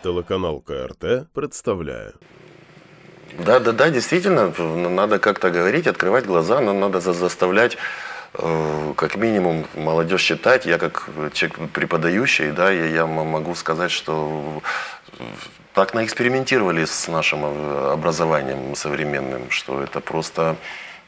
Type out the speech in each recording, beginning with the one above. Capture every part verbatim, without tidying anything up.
Телеканал КРТ представляет. Да, да, да, действительно, надо как-то говорить, открывать глаза, но надо заставлять, э, как минимум, молодежь читать. Я как человек преподающий, да, я, я могу сказать, что так наэкспериментировали с нашим образованием современным, что это просто...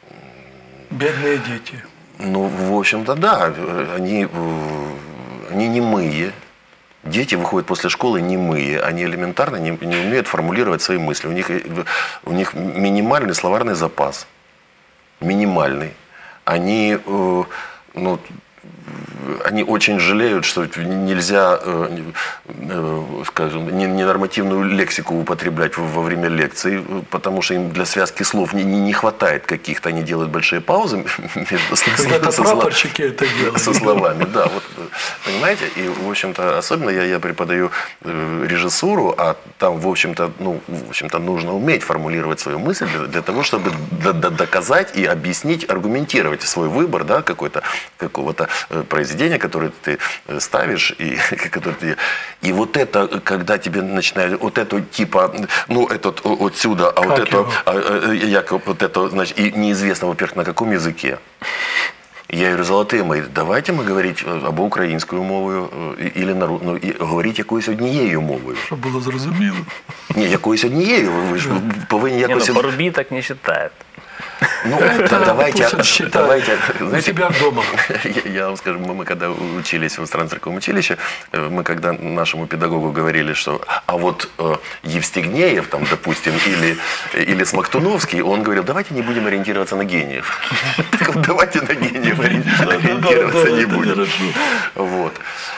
Бедные дети. Ну, в общем-то, да, они, они немые. Дети выходят после школы немые, они элементарно не, не умеют формулировать свои мысли. У них, у них минимальный словарный запас, минимальный. Они, э, ну, они очень жалеют, что нельзя, э, э, скажем, ненормативную лексику употреблять во время лекций, потому что им для связки слов не, не хватает каких-то, они делают большие паузы между Когда-то прапорщики это делают. Со словами, да, вот, понимаете, и, в общем-то, особенно я, я преподаю режиссуру, а там, в общем-то, ну, в общем-то, нужно уметь формулировать свою мысль для, для того, чтобы доказать и объяснить, аргументировать свой выбор, да, какой-то, какого-то произведения, которое ты ставишь, и, которое ты... и вот это, когда тебе начинают, вот это типа, ну, этот отсюда, а как вот это, а, якобы вот это, значит, и неизвестно, во-первых, на каком языке. Я говорю, золотые мої, давайте ми говорити або українською мовою, или народ, ну, і говорити якоюсь однією мовою. Щоб було зрозуміло. Ні, якоюсь однією, ви ж повинні якось... Не, ну, Парубій так не считает. Ну, да, давайте, давайте, знаете, у себя дома. Я, я вам скажу, мы, мы когда учились в иностранном училище, мы когда нашему педагогу говорили, что, а вот э, Евстигнеев, там, допустим, или, или Смоктуновский, он говорил, давайте не будем ориентироваться на гениев. Давайте на гениев ориентироваться не будем. Вот.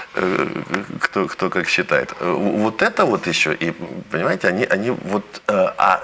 Кто, кто как считает. Вот это вот еще, и, понимаете, они, они вот... А,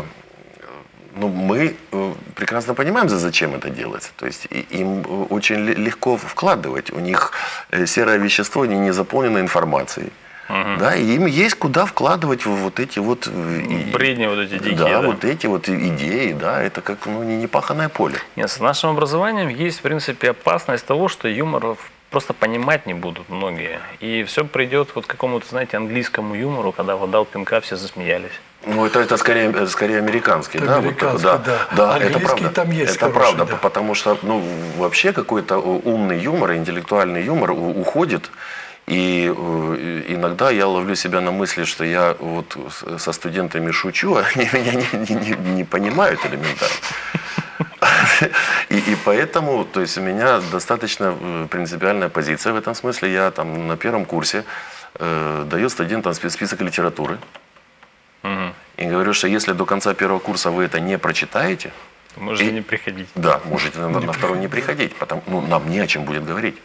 Ну, мы прекрасно понимаем, зачем это делается. То есть им очень легко вкладывать. У них серое вещество не заполнено информацией. Угу. Да, и им есть куда вкладывать вот эти вот... Бредни, вот эти дикие, да, да? вот эти вот идеи, да, это как, ну, не непаханное поле. Нет, с нашим образованием есть, в принципе, опасность того, что юмор просто понимать не будут многие. И все придет вот к какому-то, знаете, английскому юмору, когда вот дал пинка, все засмеялись. Ну, это, это скорее, скорее американский, это да? Американский, вот, да. да. Да, английский это правда. Там есть это хороший, правда, да. Потому что, ну, вообще какой-то умный юмор, интеллектуальный юмор уходит. И иногда я ловлю себя на мысли, что я вот со студентами шучу, а они меня не, не, не понимают элементарно. И, и поэтому, то есть у меня достаточно принципиальная позиция в этом смысле. Я там на первом курсе э, даю студентам список литературы. Угу. И говорю, что если до конца первого курса вы это не прочитаете... Можете и, не приходить. Да, можете на, на второй не приходить, потому ну, нам не о чем будет говорить.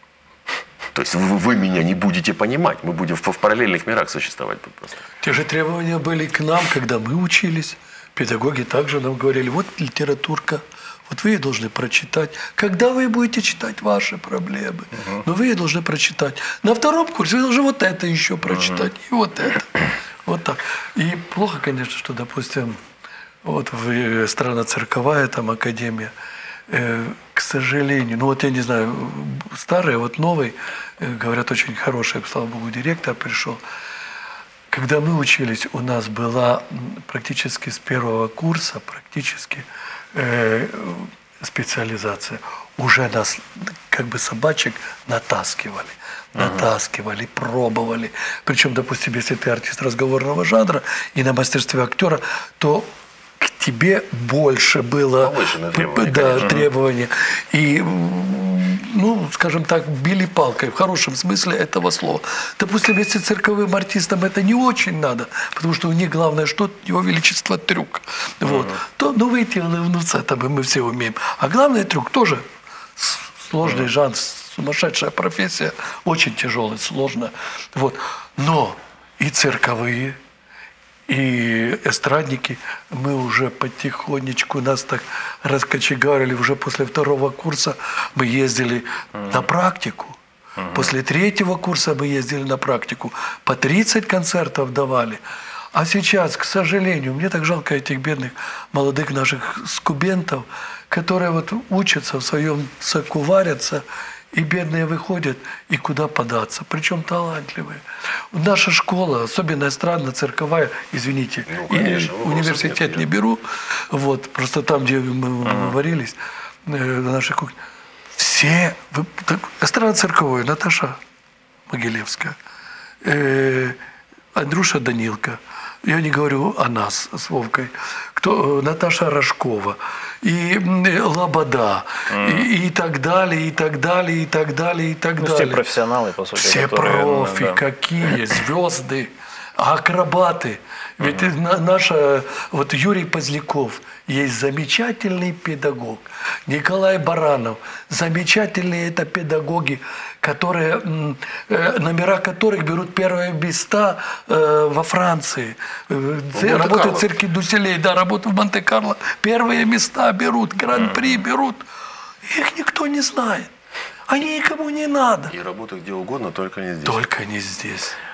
То есть вы, вы меня не будете понимать, мы будем в, в параллельных мирах существовать просто. Те же требования были к нам, когда мы учились. Педагоги также нам говорили, вот литературка, вот вы ее должны прочитать. Когда вы будете читать ваши проблемы? Угу. Но вы ее должны прочитать. На втором курсе вы должны вот это еще прочитать, угу. и вот это. Вот так. И плохо, конечно, что, допустим, вот в страна-цирковая там академия, э, к сожалению, ну вот я не знаю, старые, вот новый, э, говорят, очень хороший, слава богу, директор пришел. Когда мы учились, у нас была практически с первого курса, практически э, специализация. Уже нас, как бы собачек, натаскивали. Натаскивали, пробовали. Причем, допустим, если ты артист разговорного жанра и на мастерстве актера, то к тебе больше было требования, да, требования. И, ну, скажем так, били палкой в хорошем смысле этого слова. Допустим, если цирковым артистам это не очень надо, потому что у них главное, что его величество трюк. Вот. Uh-huh. То, ну, выйти на это мы все умеем. А главное трюк тоже сложный uh-huh. жанр, сумасшедшая профессия, очень тяжелая, сложная. Вот. Но и цирковые, и эстрадники, мы уже потихонечку нас так раскочегарили. Уже после второго курса мы ездили uh-huh. на практику. Uh-huh. После третьего курса мы ездили на практику. По тридцать концертов давали. А сейчас, к сожалению, мне так жалко этих бедных молодых наших скубентов, которые вот учатся в своем соку, варятся, и бедные выходят, и куда податься. Причем талантливые. Наша школа, особенно эстрадно-цирковая, извините, Ну, конечно, и университет нет, не нет. беру, вот, просто там, где мы Ага. варились, э, на нашей кухне, все, вы- так, эстрадно-цирковой, Наташа Могилевская, э, Андрюша Данилко, я не говорю о нас с Вовкой, кто, Наташа Рожкова, и м, Лобода, и, и так далее, и так далее, и так далее, и так Ну, все далее. профессионалы, по сути. Все которые, ну, профи, да. какие, звезды, акробаты. Ведь на- наша, вот Юрий Поздняков, есть замечательный педагог. Николай Баранов, замечательные это педагоги, которые, м, э, номера которых берут первые места э, во Франции. Э, ц- Монте-Карло. Работают в цирке Дюсселей, да, работают в Монте-Карло. Первые места берут, гран-при берут. Их никто не знает. Они никому не надо. И работают где угодно, только не здесь. Только не здесь.